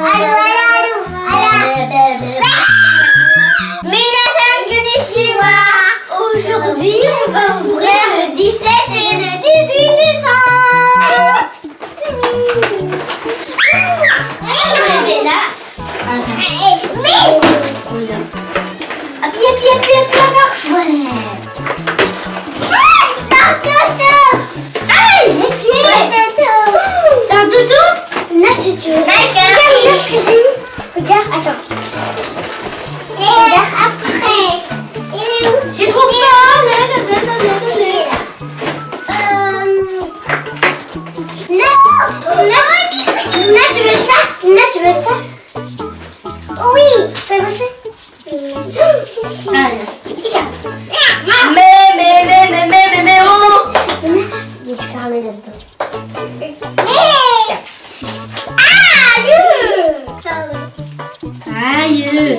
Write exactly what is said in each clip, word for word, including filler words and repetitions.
Allô, allô, allô. Minasan konnichiwa. Aujourd'hui, on va ouvrir le dix-sept et le dix-huit décembre. Je vais là. Appuie, appuie, appuie, appuie encore. Ouais. Aïe, les pieds. C'est un toutou. Là, tu tu regarde ce que j'ai eu. Regarde, attends. Regarde après. Il est où? Je trouve pas. Là, là, là, là, là, là. Euh... Non. Là, tu veux ça? Là, tu veux ça? Oui. Tu veux ça? Ah, non. Mais, mais, mais, mais, mais, mais, mais, oh. Il y a du caramel là-dedans. Aïe. Aïe.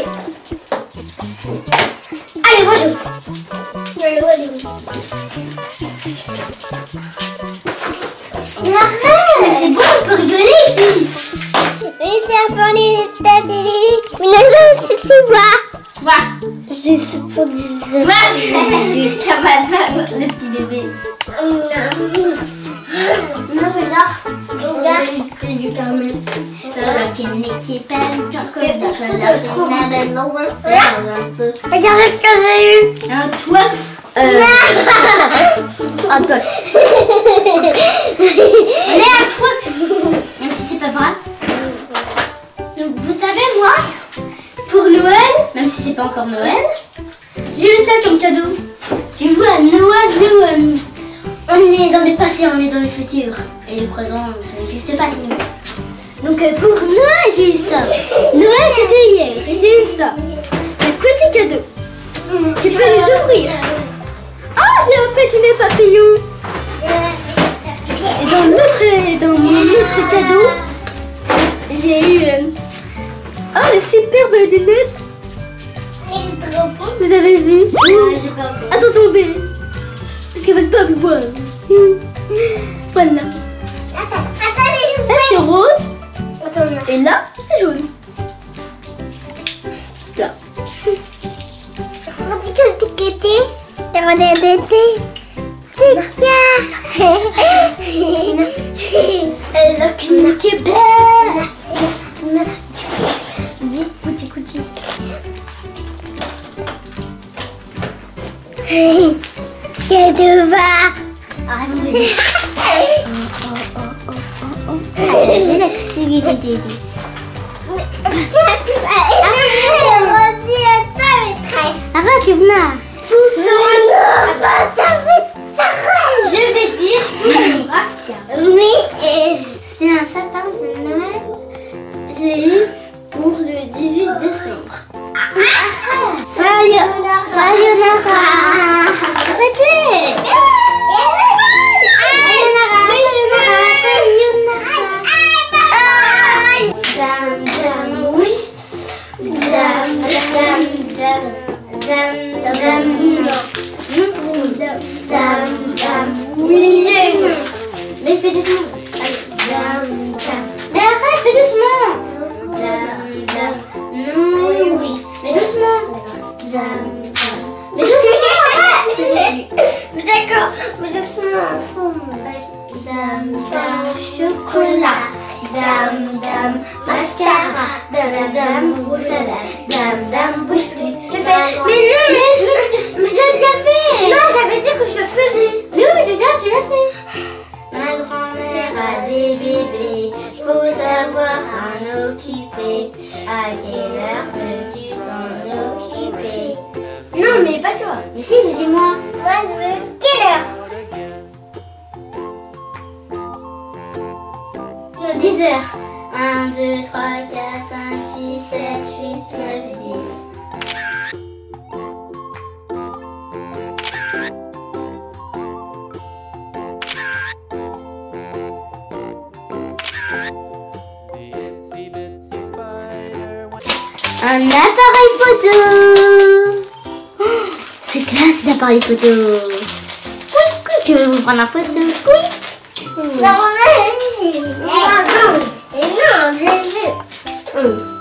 Allez, moi j'ouvre. Mais arrête. C'est bon, on peut rigoler ici. Mais c'est pour les statistiques. Mais non, c'est moi. Quoi? Je suis pour dix-sept. Vas-y. T'as mal pas le petit bébé. Non. Non, regarde. Regarde. C'est du caramel. Regarde ce que j'ai eu. Un Twix. Euh... un Twix. On est un Twix. Même si c'est pas vrai. Donc vous savez moi, pour Noël, même si c'est pas encore Noël, j'ai eu ça comme cadeau. Tu vois, Noël, nous, on est dans le passé, on est dans le futur. Et le présent, ça n'existe pas sinon. Donc pour Noël, j'ai eu ça. Noël, c'était hier. Et j'ai eu ça. Des petits cadeaux. Tu peux les ouvrir. Ah, j'ai un petit nez papillon. Et dans l'autre, dans mon autre cadeau, j'ai eu... Euh, oh, les superbes lunettes. Vous avez vu? Ah, elles sont tombées. Parce qu'elles ne veulent pas vous voir. Voilà. Là, c'est rose. Et là, c'est jaune. Là. Qu'est-ce va? Arrête, Yvna. Je vais dire tout. Oui, c'est un sapin de Noël. J'ai eu pour le dix-huit décembre. Sayonara. Sayonara. Répétez. Dam dam wish, dam dam dam dam dam dam dam oui. Mais fais doucement. Dam dam. Mais arrête, fais doucement. Dam dam. Non oui oui. Mais doucement. Dam dam. Mais doucement. Mais d'accord. Mais doucement. Dam dam chocolat. Dam dam mascara, dam dam rouge à lèvres, dam dam bouche pleine. Je fais. Mais non, mais, mais je l'ai déjà fait. Non, j'avais dit que je le faisais. Mais oui, déjà, je l'ai fait. Ma grand-mère a des bébés, faut savoir s'en occuper. À quelle heure peux-tu t'en occuper? Non, mais pas toi. Mais si, j'ai dit moi. Moi, je veux quelle heure? dix heures. un, deux, trois, quatre, cinq, six, sept, huit, neuf, dix. Un appareil photo. Oh, c'est classe ces appareils photo. Oui, tu veux vous prendre en photo? Oui. Non, mais... Et non, j'ai vu. un.